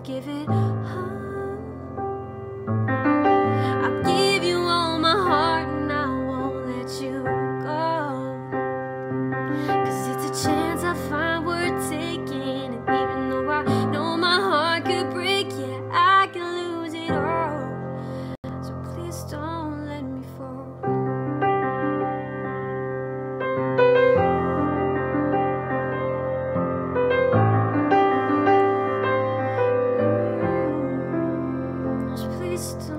give it up. I'll give you all my heart and I won't let you go, 'cause it's a chance I find worth taking. And even though I know my heart could break, yeah, I can lose it all. So please don't let me fall. Please don't.